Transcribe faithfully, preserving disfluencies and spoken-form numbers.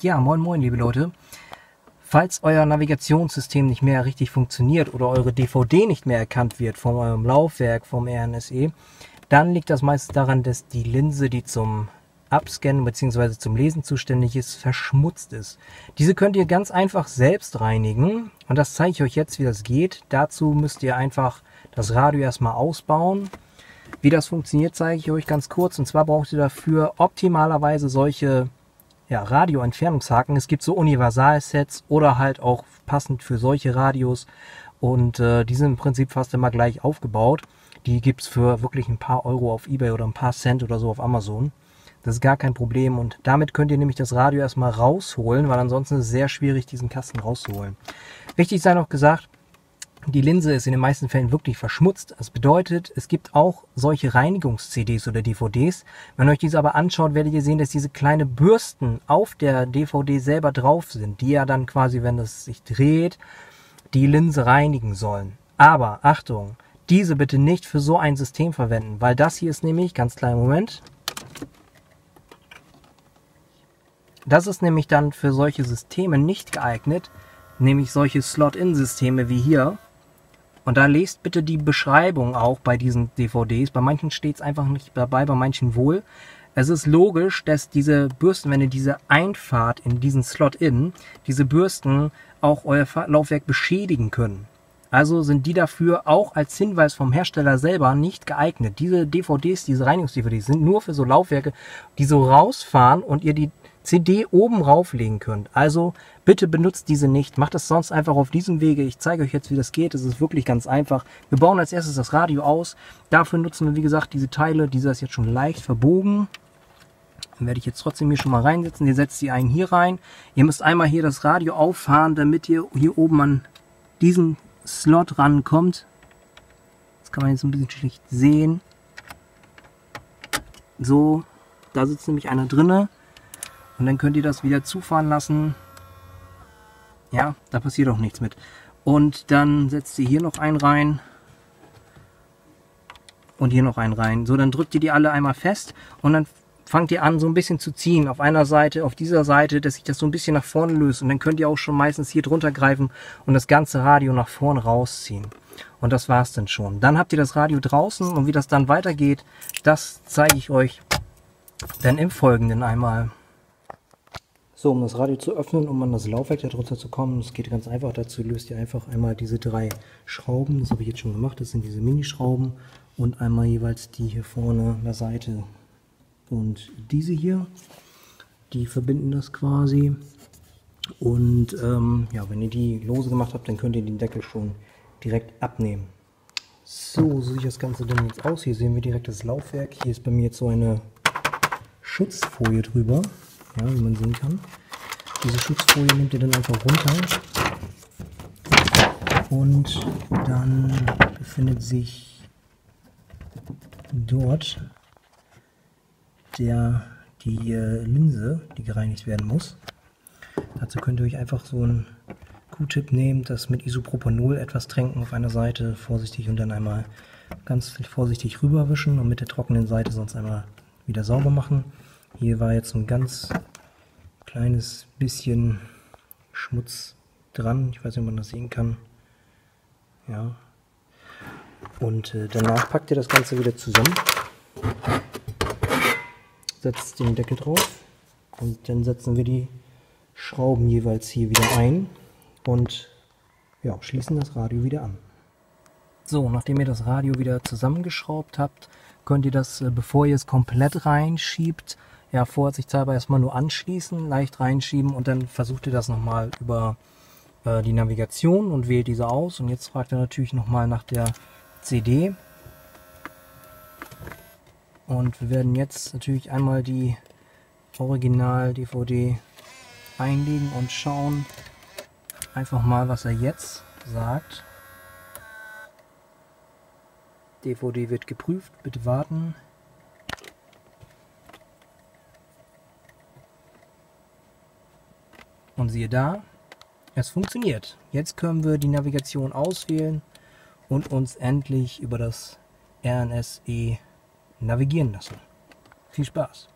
Ja, moin moin liebe Leute. Falls euer Navigationssystem nicht mehr richtig funktioniert oder eure D V D nicht mehr erkannt wird von eurem Laufwerk, vom R N S E, dann liegt das meistens daran, dass die Linse, die zum Abscannen bzw. zum Lesen zuständig ist, verschmutzt ist. Diese könnt ihr ganz einfach selbst reinigen und das zeige ich euch jetzt, wie das geht. Dazu müsst ihr einfach das Radio erstmal ausbauen. Wie das funktioniert, zeige ich euch ganz kurz. Und zwar braucht ihr dafür optimalerweise solche ja, Radio-Entfernungshaken. Es gibt so Universal-Sets oder halt auch passend für solche Radios. Und äh, die sind im Prinzip fast immer gleich aufgebaut. Die gibt es für wirklich ein paar Euro auf eBay oder ein paar Cent oder so auf Amazon. Das ist gar kein Problem. Und damit könnt ihr nämlich das Radio erstmal rausholen, weil ansonsten ist es sehr schwierig, diesen Kasten rauszuholen. Wichtig sei noch gesagt, die Linse ist in den meisten Fällen wirklich verschmutzt. Das bedeutet, es gibt auch solche Reinigungs-C Ds oder D V Ds. Wenn ihr euch diese aber anschaut, werdet ihr sehen, dass diese kleine Bürsten auf der D V D selber drauf sind, die ja dann quasi, wenn es sich dreht, die Linse reinigen sollen. Aber Achtung, diese bitte nicht für so ein System verwenden, weil das hier ist nämlich, ganz kleinen Moment, das ist nämlich dann für solche Systeme nicht geeignet, nämlich solche Slot-In-Systeme wie hier. Und da lest bitte die Beschreibung auch bei diesen D V Ds. Bei manchen steht es einfach nicht dabei, bei manchen wohl. Es ist logisch, dass diese Bürsten, wenn ihr diese einfahrt in diesen Slot-In, diese Bürsten auch euer Laufwerk beschädigen können. Also sind die dafür auch als Hinweis vom Hersteller selber nicht geeignet. Diese D V Ds, diese Reinigungs-D V Ds sind nur für so Laufwerke, die so rausfahren und ihr die C D oben rauflegen könnt. Also bitte benutzt diese nicht. Macht es sonst einfach auf diesem Wege. Ich zeige euch jetzt, wie das geht. Es ist wirklich ganz einfach. Wir bauen als erstes das Radio aus. Dafür nutzen wir, wie gesagt, diese Teile. Dieser ist jetzt schon leicht verbogen. Dann werde ich jetzt trotzdem hier schon mal reinsetzen. Ihr setzt die einen hier rein. Ihr müsst einmal hier das Radio auffahren, damit ihr hier oben an diesen Slot rankommt. Das kann man jetzt ein bisschen schlecht sehen. So, da sitzt nämlich einer drinne. Und dann könnt ihr das wieder zufahren lassen. Ja, da passiert auch nichts mit. Und dann setzt ihr hier noch einen rein. Und hier noch einen rein. So, dann drückt ihr die alle einmal fest. Und dann fangt ihr an, so ein bisschen zu ziehen. Auf einer Seite, auf dieser Seite, dass sich das so ein bisschen nach vorne löst. Und dann könnt ihr auch schon meistens hier drunter greifen und das ganze Radio nach vorne rausziehen. Und das war's dann schon. Dann habt ihr das Radio draußen. Und wie das dann weitergeht, das zeige ich euch dann im Folgenden einmal. So, um das Radio zu öffnen, um an das Laufwerk darunter zu kommen, das geht ganz einfach. Dazu löst ihr einfach einmal diese drei Schrauben, das habe ich jetzt schon gemacht, das sind diese Minischrauben und einmal jeweils die hier vorne an der Seite und diese hier, die verbinden das quasi. Und ähm, ja, wenn ihr die lose gemacht habt, dann könnt ihr den Deckel schon direkt abnehmen. So, so sieht das Ganze dann jetzt aus. Hier sehen wir direkt das Laufwerk. Hier ist bei mir jetzt so eine Schutzfolie drüber. Ja, wie man sehen kann. Diese Schutzfolie nehmt ihr dann einfach runter und dann befindet sich dort der, die äh, Linse, die gereinigt werden muss. Dazu könnt ihr euch einfach so einen Q-Tip nehmen, das mit Isopropanol etwas tränken auf einer Seite, vorsichtig und dann einmal ganz vorsichtig rüberwischen und mit der trockenen Seite sonst einmal wieder sauber machen. Hier war jetzt so ein ganz kleines bisschen Schmutz dran. Ich weiß nicht, ob man das sehen kann. Ja. Und äh, danach packt ihr das Ganze wieder zusammen. Setzt den Deckel drauf. Und dann setzen wir die Schrauben jeweils hier wieder ein. Und ja, schließen das Radio wieder an. So, nachdem ihr das Radio wieder zusammengeschraubt habt, könnt ihr das, äh, bevor ihr es komplett reinschiebt, ja, vorsichtshalber erstmal nur anschließen, leicht reinschieben und dann versucht ihr das nochmal über äh, die Navigation und wählt diese aus. Und jetzt fragt ihr natürlich nochmal nach der C D. Und wir werden jetzt natürlich einmal die Original-D V D einlegen und schauen einfach mal, was er jetzt sagt. D V D wird geprüft, bitte warten. Und siehe da, es funktioniert. Jetzt können wir die Navigation auswählen und uns endlich über das R N S E navigieren lassen. Viel Spaß!